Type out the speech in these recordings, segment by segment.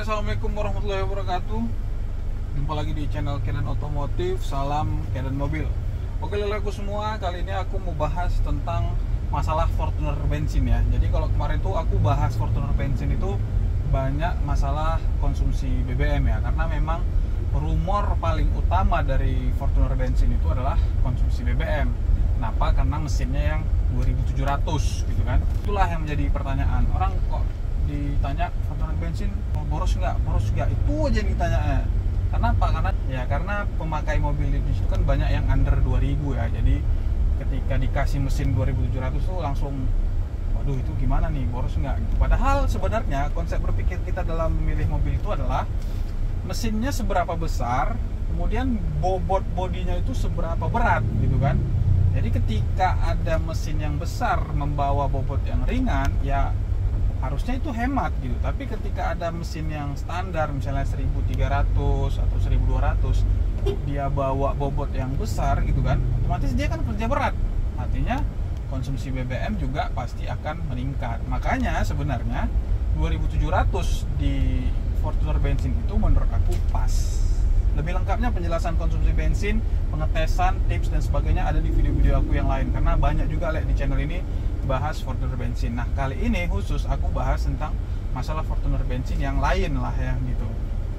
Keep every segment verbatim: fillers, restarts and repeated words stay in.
Assalamualaikum warahmatullahi wabarakatuh. Jumpa lagi di channel Kenan Otomotif. Salam Kenan Mobil. Oke lelaku semua, kali ini aku mau bahas tentang masalah Fortuner bensin ya. Jadi kalau kemarin tuh aku bahas Fortuner bensin itu banyak masalah konsumsi B B M ya. Karena memang rumor paling utama dari Fortuner bensin itu adalah konsumsi B B M. Kenapa? Karena mesinnya yang dua ribu tujuh ratus gitu kan. Itulah yang menjadi pertanyaan. Orang kok ditanya Fortuner bensin boros nggak, boros nggak, itu aja yang ditanya. Kenapa? Karena ya karena pemakai mobil di situ kan banyak yang under dua ribu ya. Jadi ketika dikasih mesin dua ribu tujuh ratus tuh langsung waduh itu gimana nih, boros nggak gitu. Padahal sebenarnya konsep berpikir kita dalam memilih mobil itu adalah mesinnya seberapa besar, kemudian bobot bodinya itu seberapa berat gitu kan. Jadi ketika ada mesin yang besar membawa bobot yang ringan, ya harusnya itu hemat gitu. Tapi ketika ada mesin yang standar misalnya seribu tiga ratus atau seribu dua ratus, dia bawa bobot yang besar gitu kan, otomatis dia kan kerja berat. Artinya konsumsi B B M juga pasti akan meningkat. Makanya sebenarnya dua ribu tujuh ratus di Fortuner bensin itu menurut aku pas. Lebih lengkapnya penjelasan konsumsi bensin, pengetesan, tips dan sebagainya ada di video-video aku yang lain. Karena banyak juga like, di channel ini bahas Fortuner bensin. Nah kali ini khusus aku bahas tentang masalah Fortuner bensin yang lain lah ya gitu.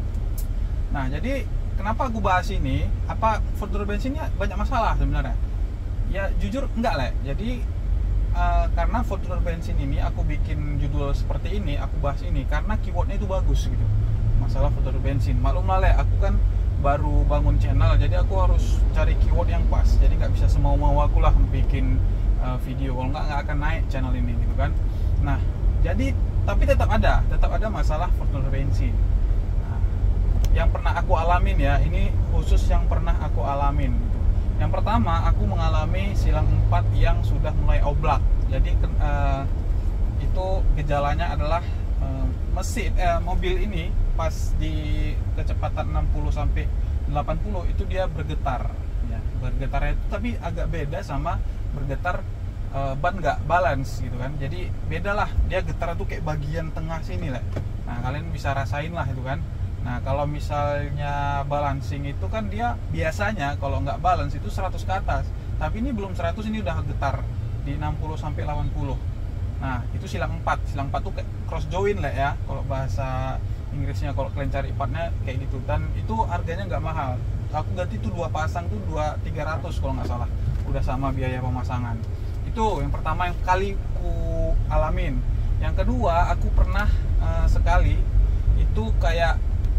Nah jadi kenapa aku bahas ini? Apa Fortuner bensinnya banyak masalah sebenarnya? Ya jujur enggak lah. Jadi uh, karena Fortuner bensin ini aku bikin judul seperti ini, aku bahas ini karena keywordnya itu bagus gitu. Masalah Fortuner bensin. Maklum lah le, aku kan baru bangun channel, jadi aku harus cari keyword yang pas. Jadi nggak bisa semau-mau aku lah bikin uh, video, kalau nggak nggak akan naik channel ini gitu kan. Nah jadi tapi tetap ada tetap ada masalah Fortuner bensin. Nah, yang pernah aku alamin ya, ini khusus yang pernah aku alamin gitu. Yang pertama aku mengalami silang empat yang sudah mulai oblak. Jadi uh, itu gejalanya adalah uh, mesin eh, mobil ini pas di kecepatan enam puluh sampai delapan puluh itu dia bergetar ya. Bergetarnya itu tapi agak beda sama bergetar e, ban nggak balance gitu kan. Jadi bedalah, dia getar tuh kayak bagian tengah sini lah. Nah kalian bisa rasain lah itu kan. Nah kalau misalnya balancing itu kan dia biasanya kalau nggak balance itu seratus ke atas, tapi ini belum seratus, ini udah getar di enam puluh sampai delapan puluh. Nah itu silang empat. Silang empat tuh kayak cross join lah ya kalau bahasa Inggrisnya, kalau kalian cari partnya kayak gitu. Dan itu harganya nggak mahal. Aku ganti tuh dua pasang tuh dua tiga ratus kalau nggak salah. Udah sama biaya pemasangan. Itu yang pertama yang kali ku alamin. Yang kedua aku pernah uh, sekali itu kayak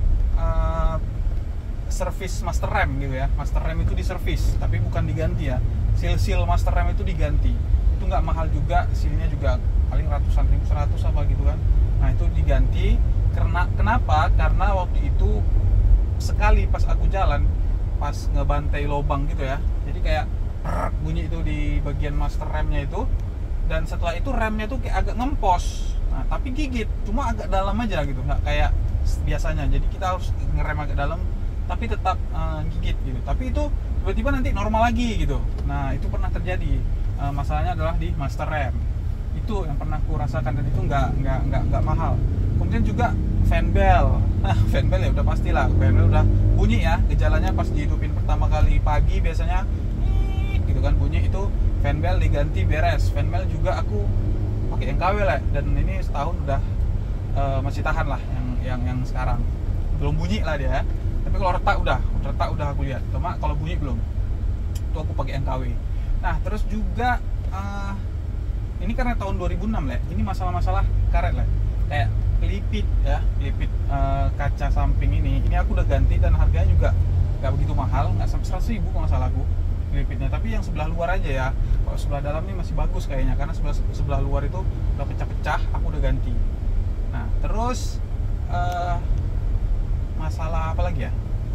uh, servis master rem gitu ya. Master rem itu diservis tapi bukan diganti ya. Seal-seal master rem itu diganti. Itu nggak mahal juga, sealnya juga paling ratusan ribu, seratus apa gitu kan. Nah itu diganti. Karena kenapa? Karena waktu itu sekali pas aku jalan, pas ngebantai lubang gitu ya, jadi kayak prrr, bunyi itu di bagian master remnya itu. Dan setelah itu remnya tuh kayak agak ngempos. Nah tapi gigit, cuma agak dalam aja gitu, nggak kayak biasanya. Jadi kita harus ngerem agak dalam, tapi tetap uh, gigit gitu. Tapi itu tiba-tiba nanti normal lagi gitu. Nah itu pernah terjadi. Uh, masalahnya adalah di master rem. Itu yang pernah aku rasakan, dan itu nggak nggak nggak nggak mahal. Kemudian juga fan bell. Nah, fan bell ya udah pastilah, fan bell udah bunyi ya. Gejalanya pas dihidupin pertama kali pagi biasanya gitu kan bunyi, itu fan bell diganti beres. Fan bell juga aku pakai yang K W lah, dan ini setahun udah uh, masih tahan lah yang yang yang sekarang. Belum bunyi lah dia. Tapi kalau retak udah, retak udah aku lihat. Cuma kalau bunyi belum. Itu aku pakai yang K W. Nah, terus juga uh, ini karena tahun dua ribu enam lah. Ini masalah-masalah karet lah. Kayak pelipit ya, pelipit uh, kaca samping ini ini aku udah ganti dan harganya juga nggak begitu mahal, nggak sampai seratus ribu kalau nggak salah aku pelipitnya. Tapi yang sebelah luar aja ya, kalau sebelah dalam ini masih bagus kayaknya, karena sebelah sebelah luar itu udah pecah-pecah, aku udah ganti. Nah terus uh, masalah apa lagi ya?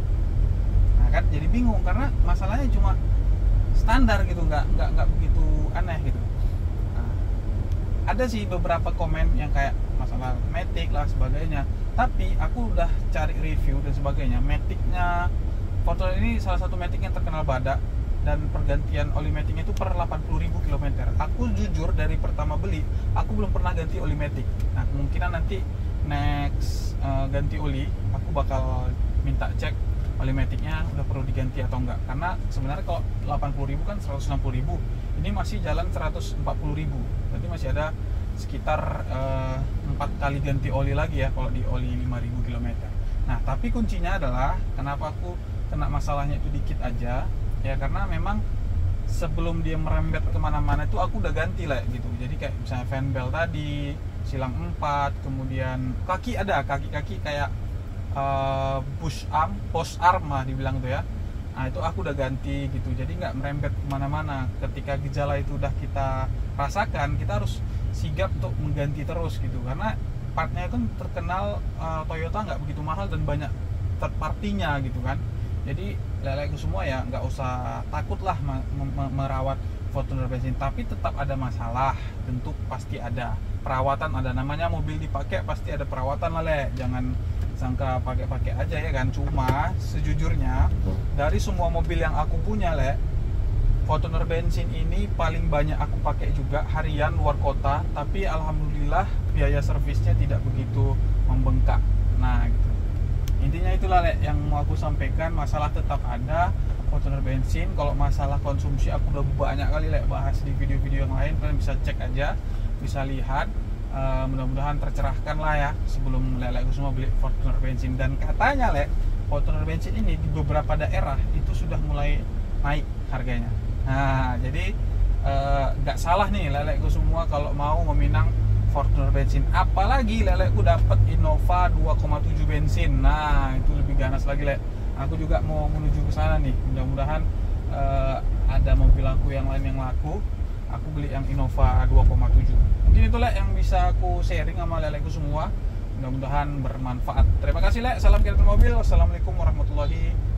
Nah kan jadi bingung karena masalahnya cuma standar gitu, nggak nggak nggak begitu aneh gitu. Ada sih beberapa komen yang kayak masalah matic lah sebagainya, tapi aku udah cari review dan sebagainya. Maticnya Fortuner ini salah satu matic yang terkenal badak, dan pergantian oli maticnya itu per delapan puluh ribu kilometer. Aku jujur dari pertama beli aku belum pernah ganti oli matic. Nah kemungkinan nanti next uh, ganti oli, aku bakal minta cek olimetiknya udah perlu diganti atau enggak, karena sebenarnya kalau delapan puluh ribu kan seratus enam puluh ribu, ini masih jalan seratus empat puluh ribu, berarti masih ada sekitar uh, empat kali ganti oli lagi ya kalau di oli lima ribu kilometer. Nah tapi kuncinya adalah kenapa aku kena masalahnya itu dikit aja ya, karena memang sebelum dia merembet kemana-mana itu aku udah ganti lah gitu. Jadi kayak misalnya fan belt tadi, silang empat, kemudian kaki ada kaki-kaki kayak uh, push arm, post arm lah dibilang tuh ya. Nah itu aku udah ganti gitu, jadi nggak merembet kemana-mana. Ketika gejala itu udah kita rasakan, kita harus sigap untuk mengganti terus gitu, karena partnya kan terkenal uh, Toyota nggak begitu mahal dan banyak third party-nya gitu kan. Jadi leleku semua ya nggak usah takut lah merawat Fortuner bensin, tapi tetap ada masalah, tentu pasti ada perawatan, ada namanya mobil dipakai pasti ada perawatan lah le, jangan sangka pakai-pakai aja ya kan. Cuma sejujurnya dari semua mobil yang aku punya le, Fortuner bensin ini paling banyak aku pakai juga harian luar kota, tapi alhamdulillah biaya servisnya tidak begitu membengkak. Nah gitu, intinya itulah le yang mau aku sampaikan. Masalah tetap ada Fortuner bensin. Kalau masalah konsumsi aku udah banyak kali le bahas di video-video yang lain, kalian bisa cek aja, bisa lihat. Uh, mudah-mudahan tercerahkan lah ya sebelum lele aku semua beli Fortuner bensin. Dan katanya le, Fortuner bensin ini di beberapa daerah itu sudah mulai naik harganya. Nah jadi nggak uh, salah nih leleku semua kalau mau meminang Fortuner bensin, apalagi leleku dapat Innova dua koma tujuh bensin. Nah itu lebih ganas lagi le. Aku juga mau menuju ke sana nih, mudah-mudahan uh, ada mobil aku yang lain yang laku, aku beli yang Innova dua koma tujuh. Mungkin itulah yang bisa aku sharing sama leleku semua, mudah-mudahan bermanfaat. Terima kasih le, salam Kineton Mobil, wassalamualaikum warahmatullahi wabarakatuh.